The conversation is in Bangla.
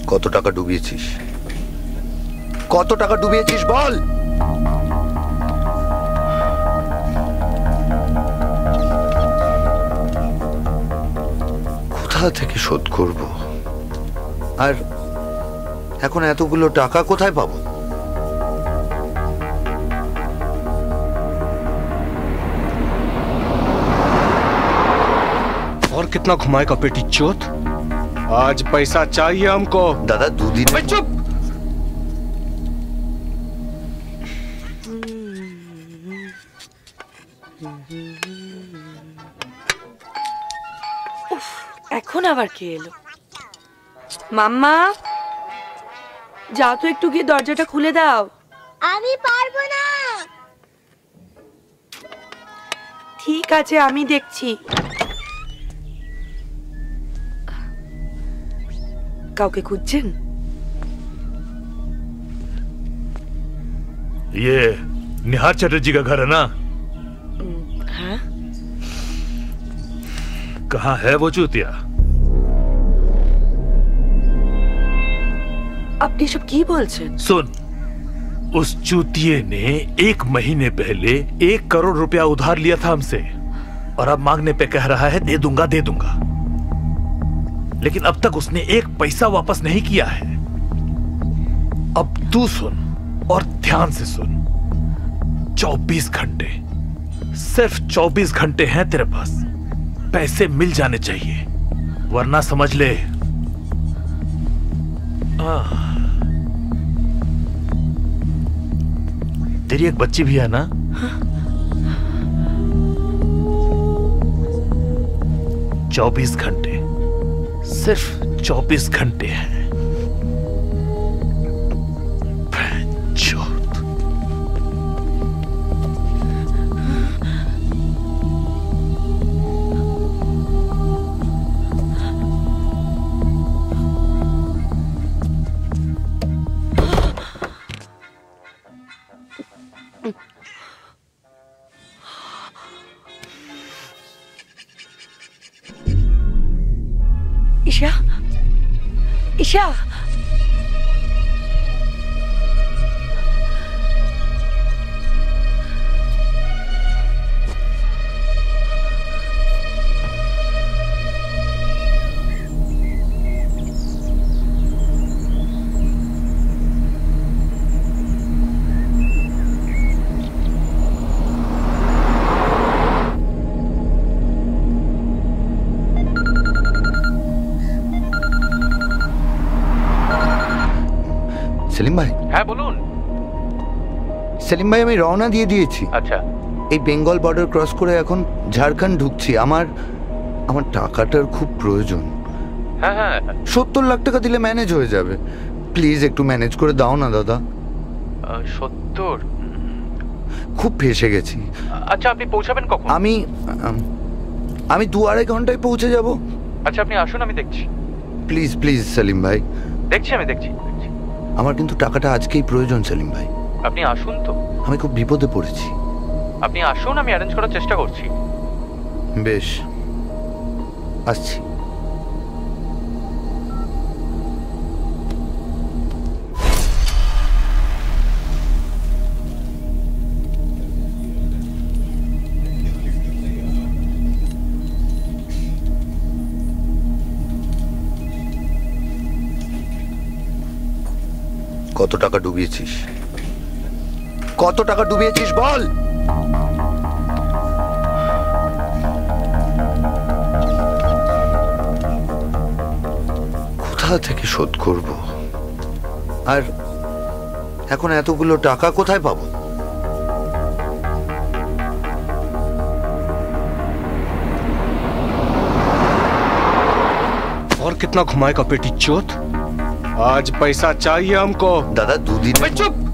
কত টাকা ডুবিয়েছিস? কত টাকা ডুবিয়েছিস বল। কোথা থেকে শোধ করব? আর এখন এতগুলো টাকা কোথায় পাবো? और कितना घुमाएगा पेटी चोत? आज पैसा चाहिए हमको। दादा दूधी चुप। এখন আবার কে এলো? মাম্মা যাও তো, একটু গিয়ে দরজাটা খুলে দাও। আমি পারবো না। ঠিক আছে, আমি দেখছি। কাউকে খুঁজছেন? ये निहार चटर्जी का घर है ना? हाँ। कहाँ है वो चूतिया? আপনি সব কি বলছেন? सुन, उस चूतिये ने 1 महीने पहले 1 करोड़ रुपया उधार लिया था हमसे और अब मांगने पे कह रहा है दे दूंगा दे दूंगा, लेकिन अब तक उसने 1 पैसा वापस नहीं किया है। अब तू सुन और ध्यान से सुन, 24 घंटे, सिर्फ 24 घंटे हैं तेरे पास। पैसे मिल जाने चाहिए, वरना समझ ले तेरी एक बच्ची भी है ना? हाँ? 24 घंटे, सिर्फ 24 घंटे हैं। ईशा, ईशा, সেলিম ভাই। হ্যাঁ বলুন। সেলিম ভাই, আমি রওনা দিয়ে দিয়েছি। আচ্ছা। এই বেঙ্গল বর্ডার ক্রস করে এখন ঝাড়খণ্ড ঢুকছি। আমার টাকাটার খুব প্রয়োজন। হ্যাঁ হ্যাঁ, 70 লাখ টাকা দিলে ম্যানেজ হয়ে যাবে। প্লিজ একটু ম্যানেজ করে দাও না দাদা। 70? খুব ফেসে গেছি। আচ্ছা, আপনি পৌঁছাবেন কখন? আমি 2-2.5 ঘন্টায় পৌঁছে যাব। আচ্ছা, আপনি আসুন, আমি দেখছি। প্লিজ প্লিজ সেলিম ভাই। দেখছি, আমি দেখছি। আমার কিন্তু টাকাটা আজকেই প্রয়োজন সেলিম ভাই। আপনি আসুন তো। আমি খুব বিপদে পড়েছি। আপনি আসুন, আমি অ্যারেঞ্জ করার চেষ্টা করছি। বেশ, আসছি। কত টাকা ডুবিয়েছিস? কত টাকা ডুবিয়েছিস বল। কোথা থেকে শোধ করব? আর এখন এতগুলো টাকা কোথায় পাবো? और कितना घुमाएगा पेटी चोत? आज पैसा चाहिए हमको। दादा दूधी। चुप।